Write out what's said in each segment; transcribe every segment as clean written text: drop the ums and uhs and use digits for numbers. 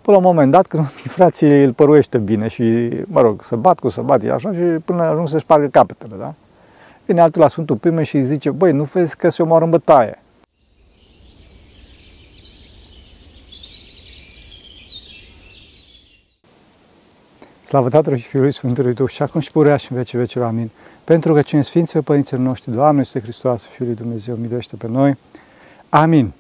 Până la un moment dat, când frații îl păruiește bine și, mă rog, să bat așa și până ajung să-și spargă capetele, da? Vine altul la Sfântul Pime și îi zice, băi, nu vezi că se omoară în bătaie? Slavă Tatălui și Fiului Sfântului Duh, și acum și purea și în vecii vecilor. Amin. Pentru că cine Sfinților Părinților noștri, Doamne Iisuse Hristos, Fiul lui Dumnezeu, miluiește pe noi. Amin.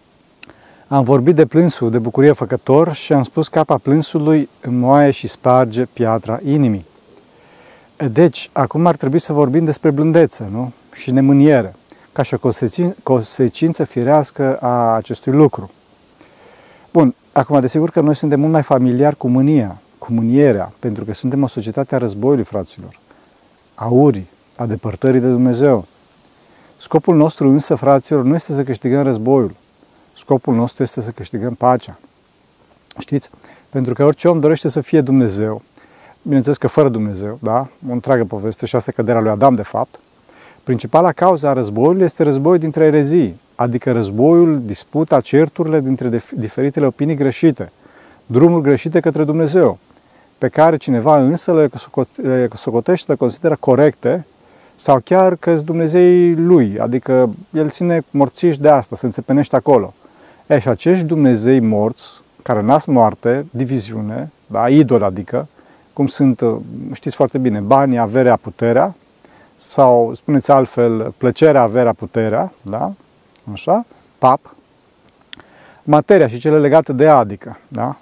Am vorbit de plânsul de bucurie făcător și am spus că apa plânsului moaie și sparge piatra inimii. Deci, acum ar trebui să vorbim despre blândețe, nu? Și nemâniere, ca și o consecință firească a acestui lucru. Bun, acum, desigur că noi suntem mult mai familiari cu mânia, cu mânierea, pentru că suntem o societate a războiului, fraților, a urii, a depărtării de Dumnezeu. Scopul nostru însă, fraților, nu este să câștigăm războiul. Scopul nostru este să câștigăm pacea. Știți? Pentru că orice om dorește să fie Dumnezeu, bineînțeles că fără Dumnezeu, da? O întreagă poveste și asta e căderea lui Adam, de fapt. Principala cauza a războiului este războiul dintre erezii, adică războiul, disputa, certurile dintre diferitele opinii greșite, drumuri greșite către Dumnezeu, pe care cineva însă le socotește, le consideră corecte, sau chiar că-s Dumnezeii lui, adică el ține morțiși de asta, se înțepenește acolo. Și acești Dumnezei morți, care nasc moarte, diviziune, da, idol adică, cum sunt, știți foarte bine, banii, averea, puterea, sau, spuneți altfel, plăcerea, averea, puterea, da, așa, pap, materia și cele legate de ea, adică, da,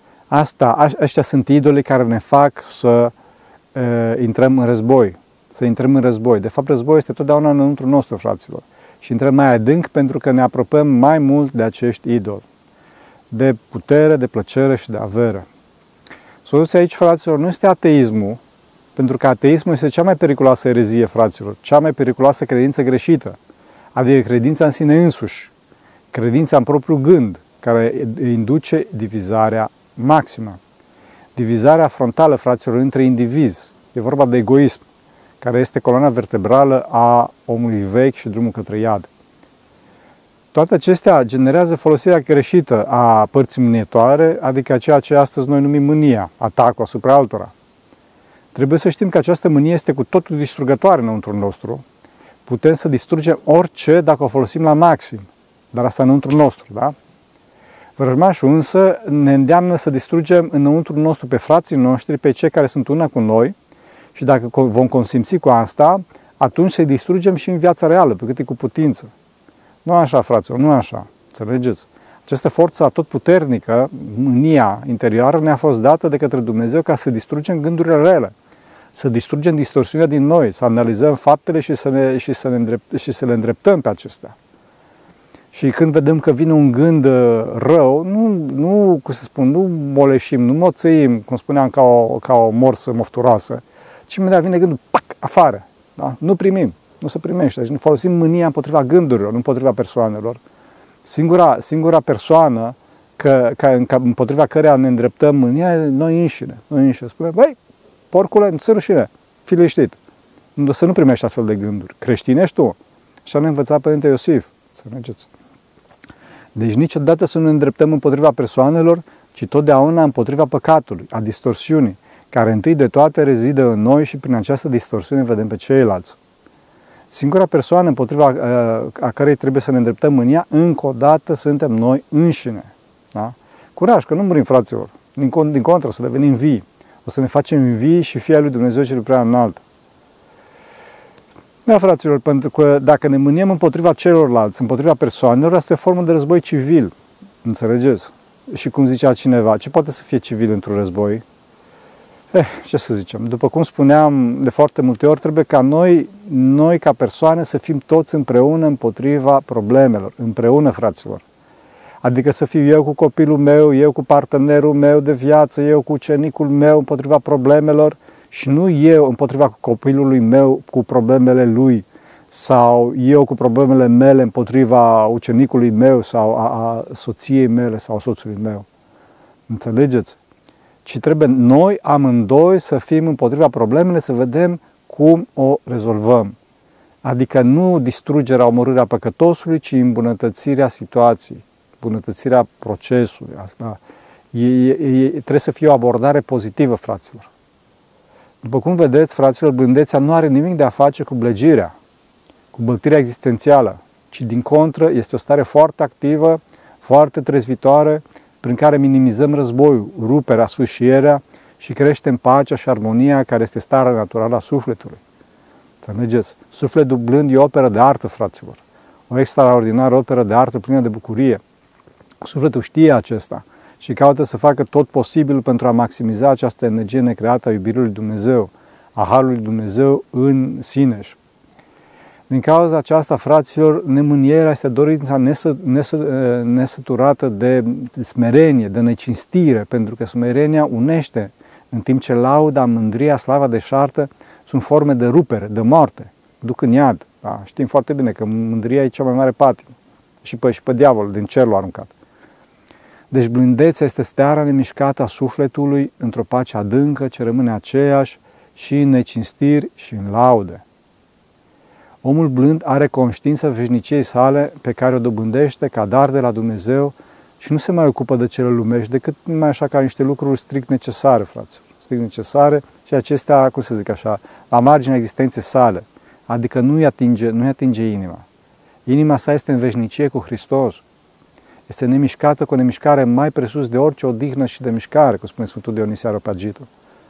ăștia sunt idolii care ne fac să intrăm în război, De fapt, războiul este totdeauna înăuntru nostru, fraților. Și intrăm mai adânc pentru că ne apropiem mai mult de acești idoli, de putere, de plăcere și de avere. Soluția aici, fraților, nu este ateismul, pentru că ateismul este cea mai periculoasă erezie, fraților, cea mai periculoasă credință greșită, adică credința în sine însuși, credința în propriul gând, care induce divizarea maximă. Divizarea frontală, fraților, între indivizi. E vorba de egoism, care este coloana vertebrală a omului vechi și drumul către iad. Toate acestea generează folosirea greșită a părții mânietoare, adică ceea ce astăzi noi numim mânia, atacul asupra altora. Trebuie să știm că această mânie este cu totul distrugătoare înăuntru nostru. Putem să distrugem orice dacă o folosim la maxim, dar asta înăuntru nostru, da? Vrăjmașul însă ne îndeamnă să distrugem înăuntru nostru pe frații noștri, pe cei care sunt una cu noi, și dacă vom consimți cu asta, atunci să-i distrugem și în viața reală, pe cât e cu putință. Nu așa, fraților, nu așa. Înțelegeți? Această forță atotputernică, mânia interioară, ne-a fost dată de către Dumnezeu ca să distrugem gândurile rele, să distrugem distorsiunea din noi, să analizăm faptele și să le îndreptăm pe acestea. Și când vedem că vine un gând rău, nu moleșim, nu moțăim, cum spuneam, ca o morsă mofturoasă, ci imediat vine gândul, pac, afară. Da? Nu primim, nu se primește. Deci ne folosim mânia împotriva gândurilor, nu împotriva persoanelor. Singura persoană împotriva căreia ne îndreptăm mânia e noi înșine. Spunem, băi, porcule, nu-ți rușine, fii liniștit. Să nu primești astfel de gânduri. Creștin ești tu. Așa ne-a învățat Părinte Iosif. Să mergeți. Deci niciodată să nu ne îndreptăm împotriva persoanelor, ci totdeauna împotriva păcatului, a distorsiunii, care întâi de toate rezidă în noi și prin această distorsiune vedem pe ceilalți. Singura persoană împotriva a cărei trebuie să ne îndreptăm mânia, încă o dată, suntem noi înșine. Da? Curaj, că nu murim, fraților. Din contră, o să devenim vii. O să ne facem vii și fii al lui Dumnezeu cel prea înalt. Da, fraților, pentru că dacă ne mâniem împotriva celorlalți, împotriva persoanelor, asta e o formă de război civil. Înțelegeți? Și cum zicea cineva, ce poate să fie civil într-un război? Ce să zicem? După cum spuneam de foarte multe ori, trebuie ca noi ca persoane să fim toți împreună împotriva problemelor. Împreună, fraților. Adică să fiu eu cu copilul meu, eu cu partenerul meu de viață, eu cu ucenicul meu împotriva problemelor și nu eu împotriva copilului meu cu problemele lui sau eu cu problemele mele împotriva ucenicului meu sau a soției mele sau soțului meu. Înțelegeți? Ci trebuie noi amândoi să fim împotriva problemele, să vedem cum o rezolvăm. Adică nu distrugerea, omorârea păcătosului, ci îmbunătățirea situației, îmbunătățirea procesului. Asta Trebuie să fie o abordare pozitivă, fraților. După cum vedeți, fraților, blândețea nu are nimic de a face cu blăgirea, cu băltirea existențială, ci din contră este o stare foarte activă, foarte trezvitoare, prin care minimizăm războiul, ruperea, sfâșierea și creștem pacea și armonia care este starea naturală a sufletului. Să mergeți. Sufletul blând e o operă de artă, fraților. O extraordinară operă de artă plină de bucurie. Sufletul știe acesta și caută să facă tot posibilul pentru a maximiza această energie necreată a iubirii lui Dumnezeu, a Harului lui Dumnezeu în sineși. Din cauza aceasta, fraților, nemânierea este dorința nesăturată de smerenie, de necinstire, pentru că smerenia unește, în timp ce lauda, mândria, slava deșartă sunt forme de rupere, de moarte, duc în iad. Da? Știm foarte bine că mândria e cea mai mare patimă și pe diavol din cer l-a aruncat. Deci blândețea este starea nemișcată a sufletului într-o pace adâncă ce rămâne aceeași și în necinstiri și în laude. Omul blând are conștiința veșniciei sale pe care o dobândește ca dar de la Dumnezeu și nu se mai ocupă de cele lumești decât mai așa ca niște lucruri strict necesare, fraților. Strict necesare și acestea, cum să zic așa, la marginea existenței sale. Adică nu-i atinge inima. Inima sa este în veșnicie cu Hristos. Este nemișcată cu o nemișcare mai presus de orice odihnă și de mișcare, cum spune Sfântul Dionisie Areopagitul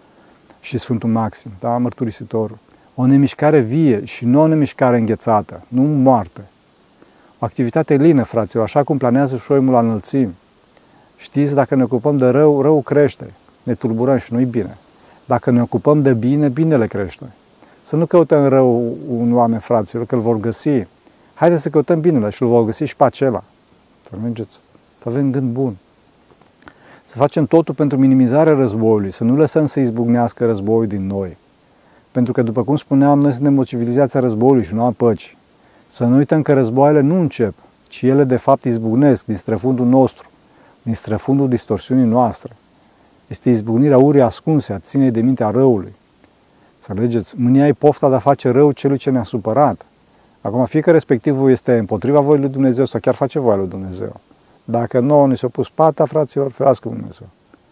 și Sfântul Maxim, da? Mărturisitorul. O nemișcare vie și nu o nemișcare înghețată, nu moarte. O activitate lină, fraților, așa cum planează șoimul la înălțimi. Știți, dacă ne ocupăm de rău, răul crește, ne tulburăm și nu-i bine. Dacă ne ocupăm de bine, binele crește. Să nu căutăm rău un oameni, fraților, că îl vor găsi. Haideți să căutăm binele și îl vor găsi și pe acela. Să mergeți, să avem gând bun. Să facem totul pentru minimizarea războiului, să nu lăsăm să izbucnească războiul din noi. Pentru că, după cum spuneam, noi suntem o civilizație a războiului și nu a păcii. Să nu uităm că războaiele nu încep, ci ele de fapt izbucnesc din străfundul nostru, din străfundul distorsiunii noastre. Este izbucnirea urii ascunse, a ținei de mintea răului. Să alegeți, mânia e pofta de a face rău celui ce ne-a supărat. Acum, fie că respectivul este împotriva voii lui Dumnezeu sau chiar face voia lui Dumnezeu. Dacă nouă ne s-a pus pata, fraților, ferească Dumnezeu.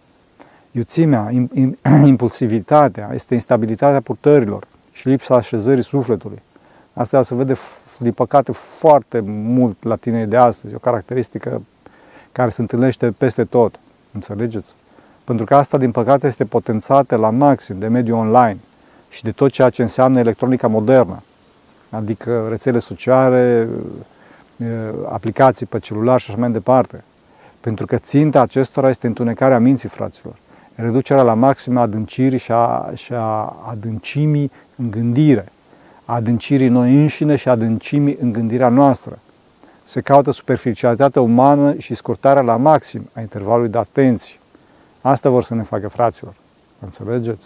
Iuțimea, impulsivitatea, este instabilitatea purtărilor și lipsa așezării sufletului. Asta se vede, din păcate, foarte mult la tinerii de astăzi. O caracteristică care se întâlnește peste tot. Înțelegeți? Pentru că asta, din păcate, este potențată la maxim de mediul online și de tot ceea ce înseamnă electronica modernă. Adică rețele sociale, aplicații pe celular și așa mai departe. Pentru că ținta acestora este întunecarea minții, fraților. Reducerea la maximă a adâncirii și a adâncimii în gândire. A adâncirii noi înșine și a adâncimii în gândirea noastră. Se caută superficialitatea umană și scurtarea la maxim a intervalului de atenție. Asta vor să ne facă, fraților. Înțelegeți?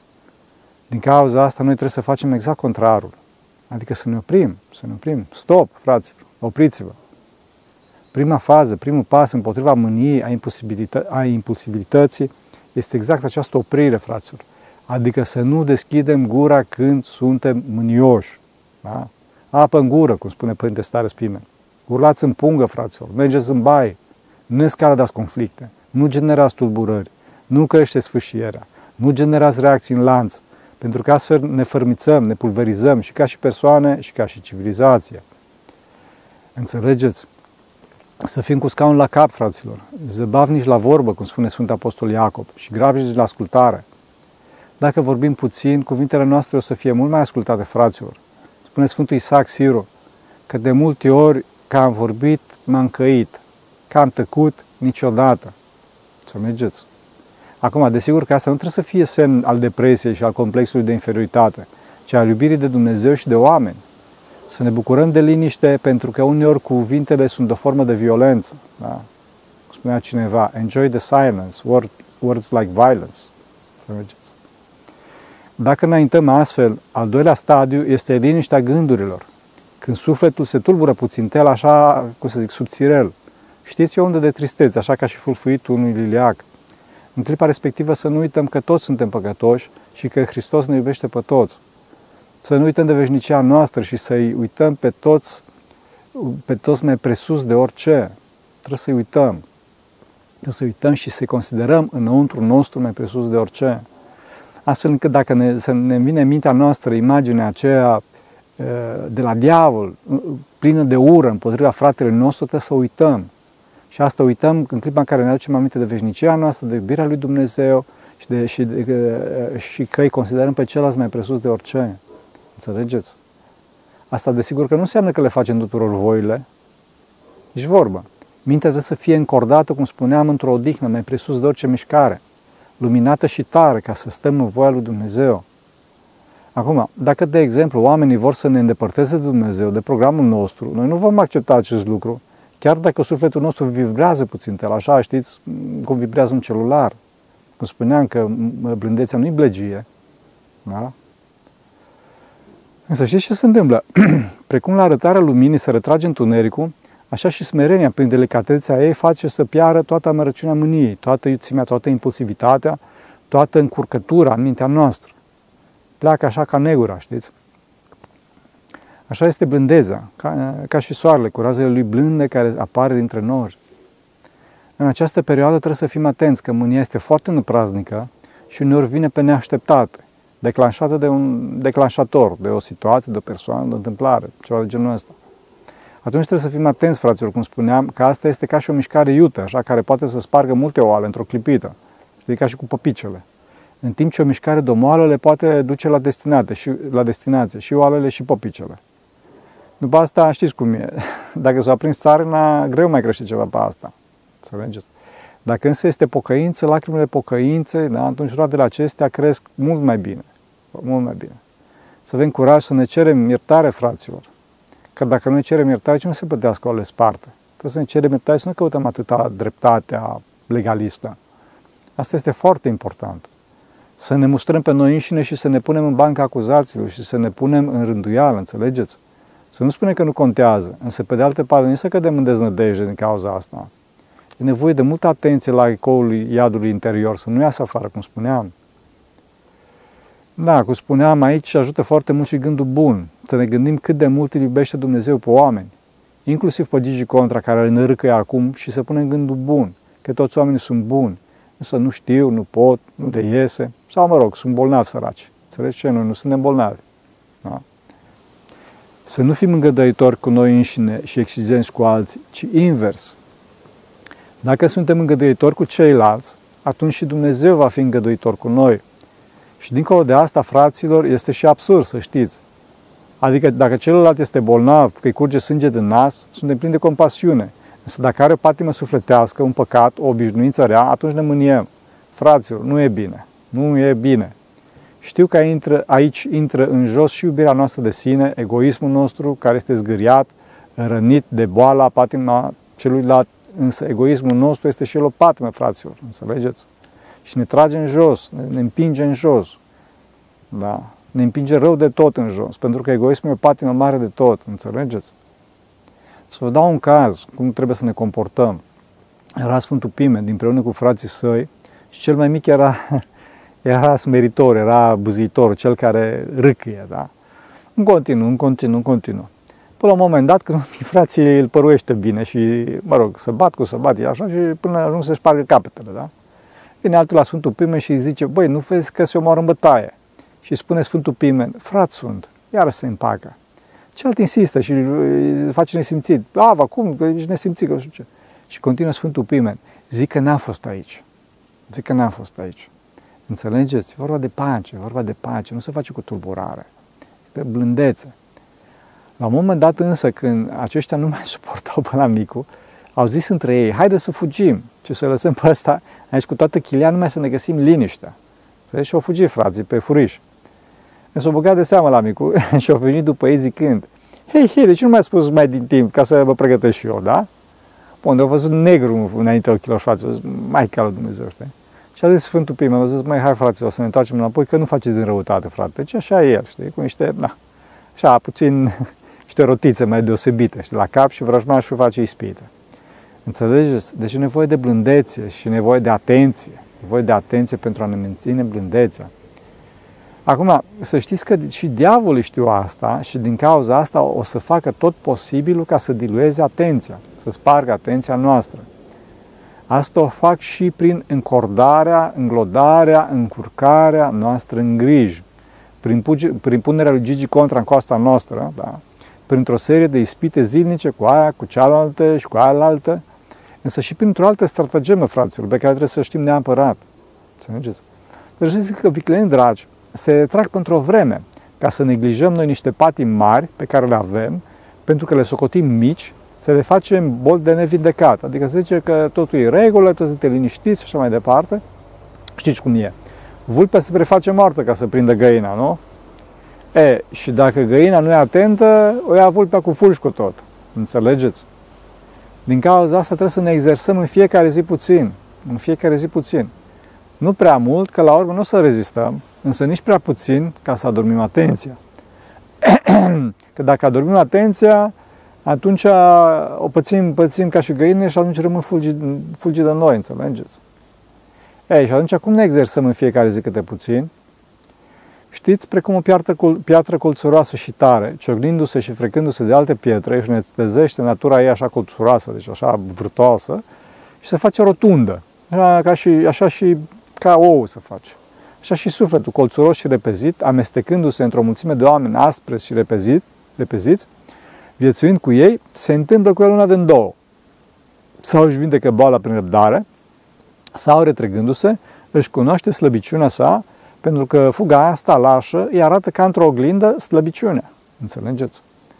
Din cauza asta noi trebuie să facem exact contrarul. Adică să ne oprim. Stop, fraților, opriți-vă. Prima fază, primul pas împotriva mâniei, a impulsibilității, este exact această oprire, fraților. Adică să nu deschidem gura când suntem mânioși. Da? Apă în gură, cum spune Părinte Stare Spimen. Urlați în pungă, fraților, mergeți în baie. Nu escaladați conflicte, nu generați tulburări, nu creșteți sfâșierea, nu generați reacții în lanț, pentru că astfel ne fărmițăm, ne pulverizăm și ca și persoane și ca și civilizație. Înțelegeți? Să fim cu scaun la cap, fraților, zăbavnici la vorbă, cum spune Sfântul Apostol Iacob, și grabnici la ascultare. Dacă vorbim puțin, cuvintele noastre o să fie mult mai ascultate, fraților. Spune Sfântul Isaac Siro că de multe ori că am vorbit, m-am căit, că am tăcut, niciodată. Să mergeți. Acum, desigur că asta nu trebuie să fie semn al depresiei și al complexului de inferioritate, ci al iubirii de Dumnezeu și de oameni. Să ne bucurăm de liniște, pentru că uneori cuvintele sunt o formă de violență. Da? Spunea cineva, enjoy the silence, words like violence. Să mergeți. Dacă înaintăm astfel, al doilea stadiu este liniștea gândurilor. Când sufletul se tulbură puțintel, așa, cum să zic, subțirel. Știți, e o undă de tristețe, așa ca și fulfuitul unui liliac. În clipa respectivă să nu uităm că toți suntem păcătoși și că Hristos ne iubește pe toți. Să nu uităm de veșnicia noastră și să-i uităm pe toți mai presus de orice. Trebuie să-i uităm. să uităm și să considerăm înăuntru nostru mai presus de orice. Astfel încât dacă ne vine în mintea noastră imaginea aceea de la diavol, plină de ură împotriva fratelui nostru, trebuie să uităm. Și asta uităm în clipa în care ne aducem aminte de veșnicia noastră, de iubirea lui Dumnezeu și că îi considerăm pe ceilalți mai presus de orice. Înțelegeți? Asta desigur că nu înseamnă că le facem tuturor voile. Nici vorbă. Mintea trebuie să fie încordată, cum spuneam, într-o odihnă mai presus de orice mișcare, luminată și tare, ca să stăm în voia lui Dumnezeu. Acum, dacă, de exemplu, oamenii vor să ne îndepărteze de Dumnezeu, de programul nostru, noi nu vom accepta acest lucru, chiar dacă sufletul nostru vibrează puțin, așa, știți cum vibrează un celular. Cum spuneam că blândețea nu-i blăgie, da? Însă știți ce se întâmplă? Precum la arătarea luminii se retrage întunericul, așa și smerenia, prin delicatețea ei, face să piară toată amărăciunea mâniei, toată iuțimea, toată impulsivitatea, toată încurcătura în mintea noastră. Pleacă așa ca negura, știți? Așa este blândețea, ca și soarele, cu razele lui blânde care apare dintre nori. În această perioadă trebuie să fim atenți că mânia este foarte năpraznică și uneori vine pe neașteptate, declanșată de un declanșator, de o situație, de o persoană, de o întâmplare, ceva de genul ăsta. Atunci trebuie să fim atenți, fraților, cum spuneam, că asta este ca și o mișcare iută, așa, care poate să spargă multe oale într-o clipită, știi, ca și cu păpicele. În timp ce o mișcare domoală le poate duce la destinație, și oalele și păpicele. După asta știți cum e, dacă s-a aprins țarina, greu mai crește ceva pe asta. Înțelegeți? Dacă însă este pocăință, lacrimile pocăinței, da, atunci roadele acestea cresc mult mai bine. Mult mai bine. Să avem curaj să ne cerem iertare, fraților. Că dacă nu ne cerem iertare, ce nu se plătească o le sparte. Trebuie să ne cerem iertare, să nu căutăm atâta dreptatea legalistă. Asta este foarte important. Să ne mustrăm pe noi înșine și să ne punem în banca acuzațiilor și să ne punem în rânduială, înțelegeți? Să nu spunem că nu contează, însă pe de altă parte nu să cădem în deznădejde din cauza asta. E nevoie de multă atenție la ecoul iadului interior, să nu iasă afară, cum spuneam. Da, cum spuneam, aici ajută foarte mult și gândul bun, să ne gândim cât de mult îl iubește Dumnezeu pe oameni, inclusiv pe Gigi Contra, care ne râcăie acum, și să punem gândul bun, că toți oamenii sunt buni, însă nu știu, nu pot, nu le iese, sau mă rog, sunt bolnavi săraci. Înțelegi ce? Noi nu suntem bolnavi. Da? Să nu fim îngăduitori cu noi înșine și exigenți cu alții, ci invers. Dacă suntem îngăduitori cu ceilalți, atunci și Dumnezeu va fi îngăduitor cu noi. Și dincolo de asta, fraților, este și absurd, să știți. Adică dacă celălalt este bolnav, că îi curge sânge din nas, suntem plini de compasiune. Însă dacă are o patimă sufletească, un păcat, o obișnuință rea, atunci ne mâniem. Fraților, nu e bine. Nu e bine. Știu că aici intră în jos și iubirea noastră de sine, egoismul nostru care este zgâriat, rănit de boala, patima celuilalt, însă egoismul nostru este și el o patimă, fraților, înțelegeți? Și ne trage în jos, ne împinge în jos, da? Ne împinge rău de tot în jos, pentru că egoismul e o patimă mare de tot, înțelegeți? Să vă dau un caz, cum trebuie să ne comportăm. Era Sfântul Pimen, împreună cu frații săi, și cel mai mic era smeritor, era buzitor, cel care râcâie, da? În continuu. Până la un moment dat, când frații îl păruiește bine și, mă rog, să bat, așa, și până ajung să spargă capetele, da? Vine altul la Sfântul Pimen și îi zice, băi, nu vezi că se omoară în bătaie? Și spune Sfântul Pimen, frat sunt, iară se împacă. Celălalt insistă și îi face nesimțit. Cum? Că ești nesimțit, că nu știu ce. Și continuă Sfântul Pimen, zic că n-a fost aici. Înțelegeți? E vorba de pace, nu se face cu tulburare, de blândețe. La un moment dat însă, când aceștia nu mai suportau pe la micu, au zis între ei, haide să fugim, ce să lăsăm pe ăsta aici cu toată chilea, numai să ne găsim liniștea. Înțelegi? Și au fugit frații pe furiș. S-au băgat de seamă la micu și au venit după ei zicând, hei, de ce nu mi-ai spus mai din timp ca să mă pregătesc și eu, da? Unde au văzut negru înainte ochilor fraților, mai cală Dumnezeu, știi? Și a zis Sfântul Pimen, a zis, hai fraților, să ne întoarcem înapoi, că nu faceți din răutate, frate. Deci așa e el, știi, cu niște, așa, puțin, niște rotițe mai deosebite, știi, la cap și vrăjmașul face ispită. Înțelegeți? Deci e nevoie de blândețe și nevoie de atenție. Nevoie de atenție pentru a ne menține blândețea. Acum, să știți că și diavolul știu asta și din cauza asta o să facă tot posibilul ca să dilueze atenția, să spargă atenția noastră. Asta o fac și prin încordarea, înglodarea, încurcarea noastră în griji, prin punerea lui Gigi Contra în coasta noastră, da? Printr-o serie de ispite zilnice cu aia, cu cealaltă și cu aia, însă și printr-o altă stratagemă, fraților, pe care trebuie să știm neapărat. Să înțelegeți? Deci zic că viclenii dragi se trag pentru o vreme ca să neglijăm noi niște patimi mari pe care le avem, pentru că le socotim mici, să le facem boli de nevindecat. Adică se zice că totul e regulă, trebuie să te liniștiți și așa mai departe. Știți cum e? Vulpea se preface moartă ca să prindă găina, nu? Și dacă găina nu e atentă, o ia vulpea cu fulgi cu tot. Înțelegeți? Din cauza asta trebuie să ne exersăm în fiecare zi puțin. În fiecare zi puțin. Nu prea mult, că la urmă nu o să rezistăm, însă nici prea puțin ca să adormim atenția. Că dacă adormim atenția, atunci o pățim ca și găine și atunci rămân fulgi de noi, înțelegeți? Și atunci cum ne exersăm în fiecare zi câte puțin? Știți, precum o piatră colțuroasă și tare, ciocnindu-se și frecându-se de alte pietre, și ne trezește natura ei așa colțuroasă, deci așa vârtoasă, și se face rotundă, așa și ca ou se face. Așa și sufletul colțuros și repezit, amestecându-se într-o mulțime de oameni aspreți și repeziți, viețuind cu ei, se întâmplă cu el una din două. Sau își vindecă boala prin răbdare, sau retrăgându-se, își cunoaște slăbiciunea sa, pentru că fuga asta lașă îi arată ca într-o oglindă slăbiciunea. Înțelegeți?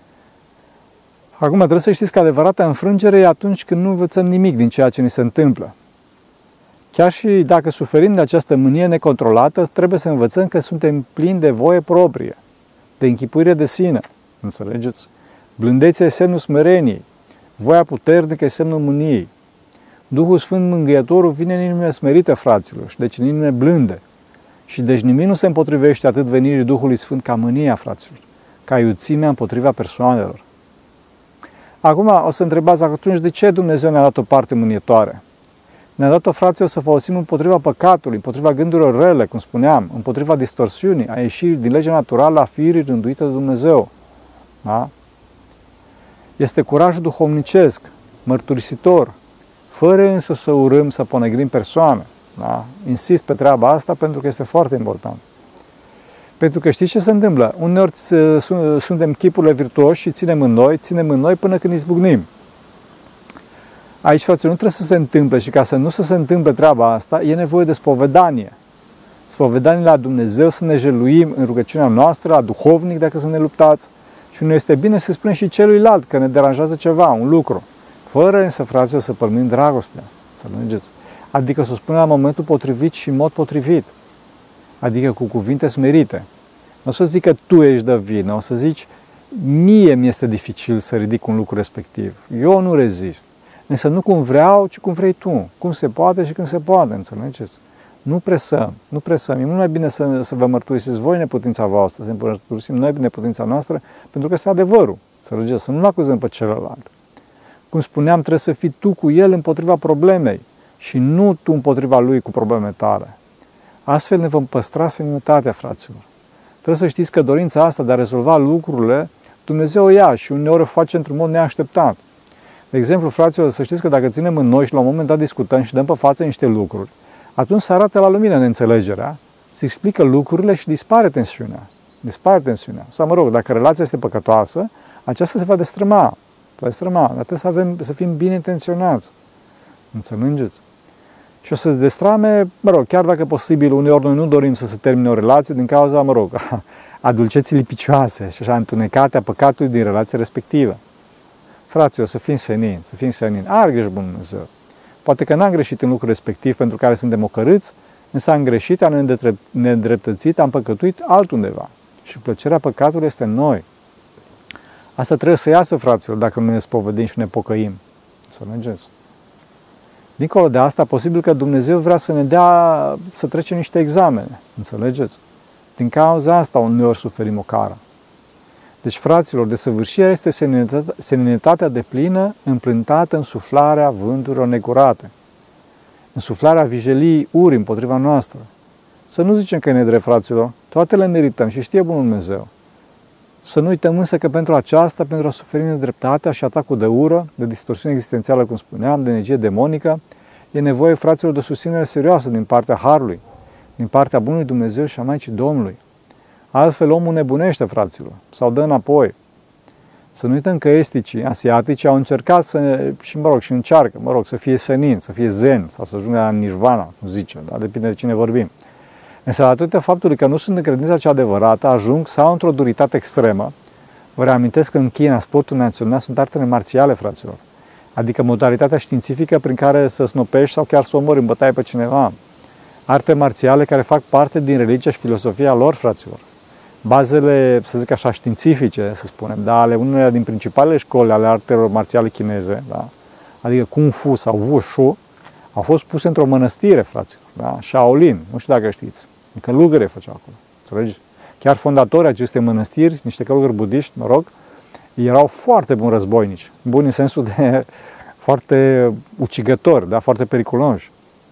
Acum trebuie să știți că adevărata înfrângere e atunci când nu învățăm nimic din ceea ce ni se întâmplă. Chiar și dacă suferim de această mânie necontrolată, trebuie să învățăm că suntem plini de voie proprie, de închipuire de sine. Înțelegeți? Blândețea e semnul smereniei, voia puternică e semnul mâniei. Duhul Sfânt Mângâietorul vine în inimile smerite, fraților, și deci în inimile blânde. Și deci nimic nu se împotrivește atât venirii Duhului Sfânt ca mânia, fraților, ca iuțimea împotriva persoanelor. Acum o să întrebați atunci de ce Dumnezeu ne-a dat o parte mânietoare? Ne-a dat-o, fraților, să folosim împotriva păcatului, împotriva gândurilor rele, cum spuneam, împotriva distorsiunii, a ieșirii din legea naturală a firii rânduite de Dumnezeu. Da? Este curajul duhovnicesc, mărturisitor, fără însă să urâm, să ponegrim persoane. Da? Insist pe treaba asta pentru că este foarte important. Pentru că știți ce se întâmplă? Uneori suntem chipurile virtuoși și ținem în noi până când izbucnim. Aici, fraților, nu trebuie să se întâmple și ca să nu se întâmple treaba asta, e nevoie de spovedanie. Spovedanie la Dumnezeu, să ne jeluim în rugăciunea noastră, la duhovnic dacă să ne luptați. Și nu este bine să spunem și celuilalt că ne deranjează ceva, un lucru. Fără însă, fraților, să pălmim dragostea. Să înțelegeți? Adică să o spunem la momentul potrivit și în mod potrivit. Adică cu cuvinte smerite. Nu o să zic că tu ești de vină, o să zici, mie mi-este dificil să ridic un lucru respectiv. Eu nu rezist. Însă nu cum vreau, ci cum vrei tu. Cum se poate și când se poate, înțelegeți? Nu presăm, nu presăm. E mult mai bine să vă mărturisiți voi neputința voastră, să ne mărturisim noi neputința noastră, pentru că este adevărul. Înțelegeți? Să nu-l acuzăm pe celălalt. Cum spuneam, trebuie să fii tu cu el împotriva problemei și nu tu împotriva lui cu probleme tale. Astfel ne vom păstra seninătatea, fraților. Trebuie să știți că dorința asta de a rezolva lucrurile, Dumnezeu o ia și uneori o face într-un mod neașteptat. De exemplu, fraților, să știți că dacă ținem în noi și la un moment dat discutăm și dăm pe față niște lucruri, atunci se arată la lumină neînțelegerea, se explică lucrurile și dispare tensiunea. Dispare tensiunea. Sau, mă rog, dacă relația este păcătoasă, aceasta se va destrăma. Dar trebuie să fim bine intenționați. Înțelegeți? Și o să se destrame, mă rog, chiar dacă posibil, uneori noi nu dorim să se termine o relație din cauza, mă rog, a dulceții lipicioase și așa întunecate a păcatului din relația respectivă. Fraților, să fim senini, are grijă bunul Dumnezeu. Poate că n-am greșit în lucrul respectiv pentru care suntem ocărâți, însă am greșit, am neîndreptățit, am păcătuit altundeva. Și plăcerea păcatului este în noi. Asta trebuie să iasă, fraților, dacă nu ne spovedim și ne pocăim. Înțelegeți? Dincolo de asta, posibil că Dumnezeu vrea să ne dea să trecem niște examene. Înțelegeți? Din cauza asta uneori suferim o cară. Deci, fraților, desăvârșirea este seninătatea deplină, împlântată în suflarea vânturilor negurate, în suflarea vijelii uri împotriva noastră. Să nu zicem că e nedrept, fraților, toate le merităm și știe bunul Dumnezeu. Să nu uităm însă că pentru aceasta, pentru a suferi nedreptatea și atacul de ură, de distorsiune existențială, cum spuneam, de energie demonică, e nevoie, fraților, de susținere serioasă din partea Harului, din partea Bunului Dumnezeu și a Maicii Domnului. Altfel omul nebunește, fraților, sau dă înapoi. Să nu uităm că esticii, asiatici, au încercat și încearcă, să fie senin, să fie zen, sau să ajungă la nirvana, cum zice, dar depinde de cine vorbim. Însă, datorită faptului că nu sunt în credința cea adevărată, ajung sau într-o duritate extremă. Vă reamintesc că în China, sportul național sunt artele marțiale, fraților. Adică modalitatea științifică prin care să snopești sau chiar să omori în bătaie pe cineva. Arte marțiale care fac parte din religia și filosofia lor, fraților. Bazele, să zic așa, științifice, să spunem, dar ale unele din principalele școli ale artelor marțiale chineze, da? Adică Kung Fu sau Wushu, au fost puse într-o mănăstire, fraților, da? Shaolin, nu știu dacă știți, călugări făceau acolo, înțelegi? Chiar fondatorii acestei mănăstiri, niște călugări budiști, erau foarte buni războinici, buni în sensul de foarte ucigători, da? Foarte periculoși.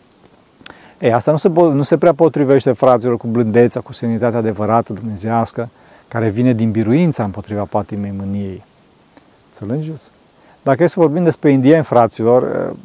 Asta nu se prea potrivește, fraților, cu blândețea, cu seninitatea adevărată dumnezeiască, care vine din biruința împotriva patimei mâniei. Înțelegeți? Dacă e să vorbim despre indieni, fraților,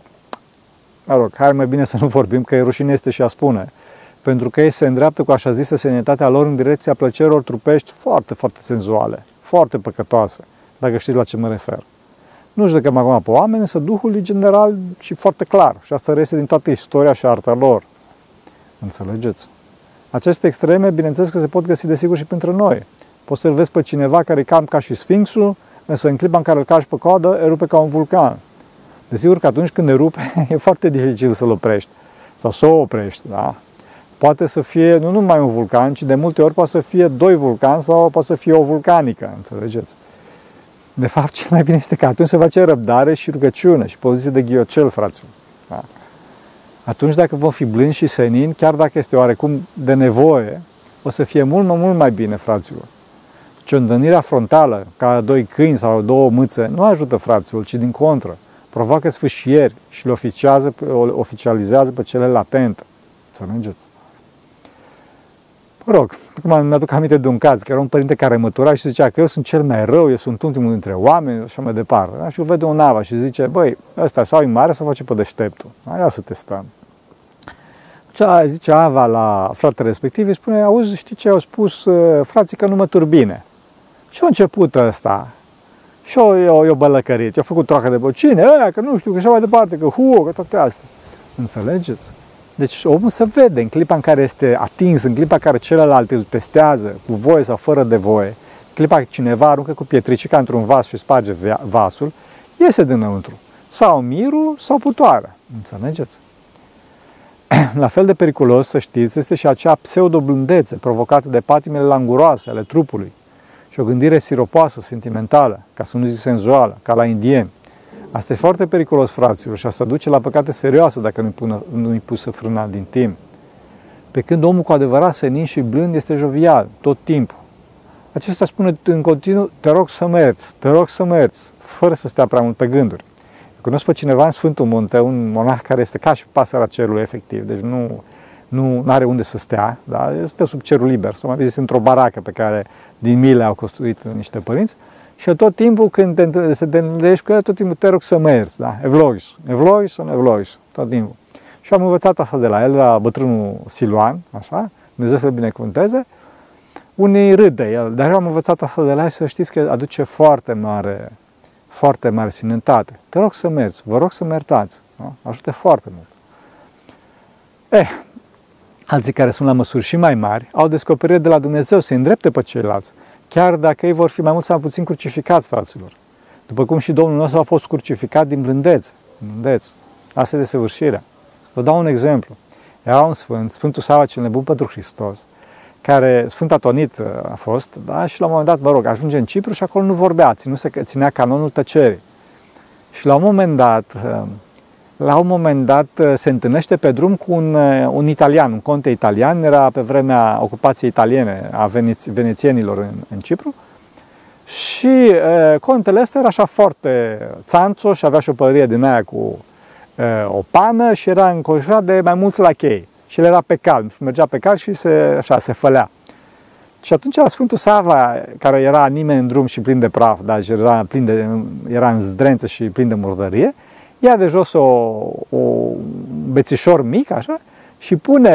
hai mai bine să nu vorbim, că e rușine este și a spune. Pentru că ei se îndreaptă cu așa zisă seninitatea lor în direcția plăcerilor trupești foarte, foarte senzuale, foarte păcătoase, dacă știți la ce mă refer. Nu judecăm acum pe oameni, însă Duhul e general și foarte clar. Și asta reiese din toată istoria și arta lor. Înțelegeți? Aceste extreme, bineînțeles că se pot găsi desigur și pentru noi. Poți să-l vezi pe cineva care e cam ca și Sfinxul, însă în clipa în care îl cași pe coadă, erupe ca un vulcan. Desigur că atunci când erupe, e foarte dificil să-l oprești. Sau să o oprești, da? Poate să fie nu numai un vulcan, ci de multe ori poate să fie 2 vulcani sau poate să fie o vulcanică, înțelegeți? De fapt, cel mai bine este că atunci se face răbdare și rugăciune și poziție de ghiocel, fraților. Da? Atunci, dacă vom fi blânzi și senini, chiar dacă este oarecum de nevoie, o să fie mult mai bine, fraților. Ciondănirea frontală, ca 2 câini sau 2 mâțe, nu ajută, fraților, ci din contră. Provoacă sfâșieri și le oficializează pe cele latente. Înțelegeți? Mă rog, acum mi-aduc aminte de un caz, că era un părinte care mătura și zicea că eu sunt cel mai rău, eu sunt ultimul dintre oameni, așa mai departe. Da? Și îl vede un ava și zice, băi, ăsta sau e mare sau face pe deșteptul. Ia să testăm. Zice ava la fratele respectiv, îi spune, auzi, știi ce au spus frații, că nu mă turbine. Și a început ăsta. Și eu bălăcărit, i-a făcut troacă de bocine, că nu știu, că așa mai departe, că că toate astea. Înțelegeți? Deci omul se vede în clipa în care este atins, în clipa în care celălalt îl testează, cu voie sau fără de voie, în clipa în care cineva aruncă cu pietricica într-un vas și sparge vasul, iese dinăuntru. Sau mirul, sau putoarea. Înțelegeți? La fel de periculos, să știți, este și acea pseudo-blândețe provocată de patimele languroase ale trupului și o gândire siropoasă, sentimentală, ca să nu zic senzuală, ca la indieni. Asta e foarte periculos, fraților, și asta duce la păcate serioase dacă nu-i pusă frâna din timp. Pe când omul cu adevărat senin și blând este jovial, tot timpul. Acesta spune în continuu, te rog să mergi, fără să stea prea mult pe gânduri. Eu cunosc pe cineva în Sfântul Munte, un monah care este ca și pasărea cerului, efectiv, deci nu are unde să stea, da? Stă sub cerul liber, sau mai zis într-o baracă pe care din mile au construit niște părinți. Și tot timpul când te întâlnești cu el, tot timpul te rog să mergi, da? Evlois, tot timpul. Și am învățat asta de la el, la bătrânul Siluan, așa, Dumnezeu să-l binecuvânteze. Unii râd de el, dar eu am învățat asta de la el, să știți că aduce foarte mare sinentate. Te rog să mergi, vă rog să mă iertați, da? Ajută foarte mult. Alții care sunt la măsuri și mai mari au descoperit de la Dumnezeu să îndrepte pe ceilalți, chiar dacă ei vor fi mai mult sau mai puțin crucificați, fraților. După cum și Domnul nostru a fost crucificat din blândeț. Asta e desăvârșirea. Vă dau un exemplu. Era un sfânt, Sfântul Sava cel Nebun pentru Hristos, care, Sfânt Atonit a fost, da? Și la un moment dat, ajunge în Cipru și acolo nu vorbea, ținea canonul tăcerii. Și la un moment dat se întâlnește pe drum cu un italian, un conte italian, era pe vremea ocupației italiene a venețienilor în Cipru, și contele ăsta era așa foarte țanțo și avea și o pălărie din aia cu o pană și era înconjurat de mai mulți lachei. Și el era pe cal, mergea pe cal și se fălea. Și atunci Sfântul Sava, care era nimeni în drum și plin de praf, dar era în zdrență și plin de murdărie, ia de jos o bețișor mic, așa, și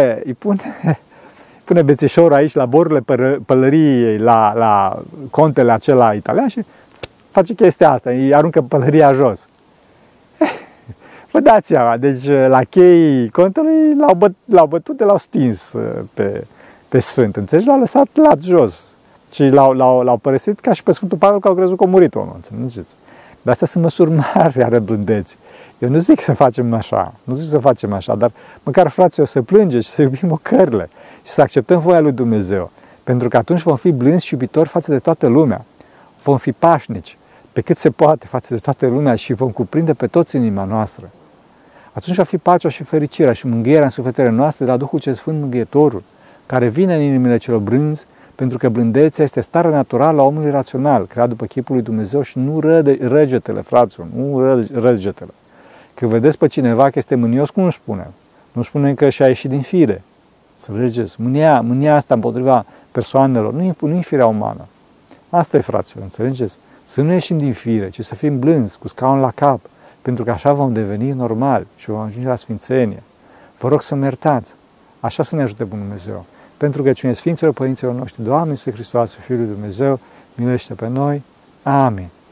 pune bețișorul aici la borurile pălăriei, la contele acela italian și face chestia asta, îi aruncă pălăria jos. Vă dați seama, deci la chei contelui l-au bătut, l-au stins pe Sfânt, înțelegi? L-au lăsat lat jos și l-au părăsit ca și pe Sfântul Pavel, că au crezut că a murit omul, înțelegeți? Dar astea sunt măsuri mari ale blândeții. Eu nu zic să facem așa, dar măcar, fraților, să plângem și să iubim ocările și să acceptăm voia lui Dumnezeu. Pentru că atunci vom fi blânzi și iubitori față de toată lumea. Vom fi pașnici, pe cât se poate, față de toată lumea și vom cuprinde pe toți în inima noastră. Atunci va fi pacea și fericirea și mângâierea în sufletele noastre de la Duhul cel Sfânt Mângâietorul, care vine în inimile celor blânzi, pentru că blândețea este starea naturală a omului rațional, creat după chipul lui Dumnezeu și nu răgetele, fraților, nu răgetele. Când vedeți pe cineva că este mânios, cum nu spune? Nu spune că și-a ieșit din fire. Înțelegeți? Mânia asta împotriva persoanelor nu e firea umană. Asta e, fraților, înțelegeți? Să nu ieșim din fire, ci să fim blânzi, cu scaun la cap, pentru că așa vom deveni normali și vom ajunge la sfințenie. Vă rog să mă iertați. Așa să ne ajute Bunul Dumnezeu. Pentru că cine Sfinților Părinților noștri, Doamne Iisuse Hristoase, Fiul lui Dumnezeu, miluiește pe noi. Amin.